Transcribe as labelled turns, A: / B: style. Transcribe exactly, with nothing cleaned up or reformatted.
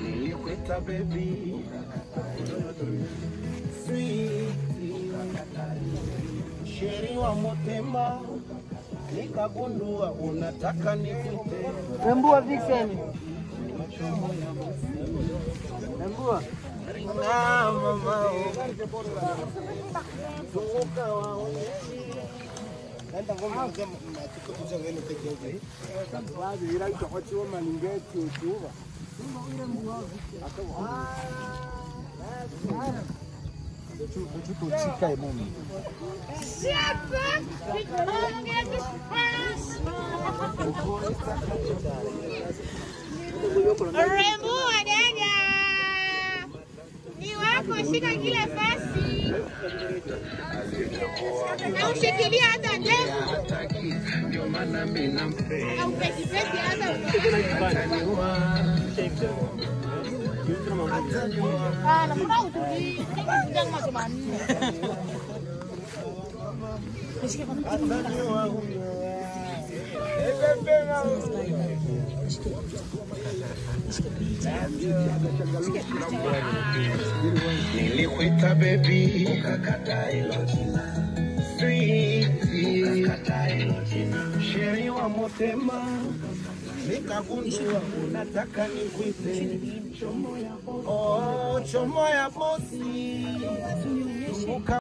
A: nilikuita baby sweet sheri wa motema nikagundua unataka nikuite
B: Rembua Vixen. Rembua.
A: na mama tunguka waone nenda ngoma ngoma tukutuza ngene peke yake sababu ila itakuwa malingeti utuva tutuchika emomi
C: Rembua dada. Ni wako shika kile basi. Na ushikilia hata ndevu. Ndio maana mimi nampenda. Au pesi pesi hata. Ah, na kuna utugi. Ndio kama jamani. Nishike kwa mkono.
A: Nilikuita baby ukakataa hilo jina sweet ukakataa hilo jina sheri wa motema nikagundua unataka nikuite chomo ya bosi oh chomo ya bosi.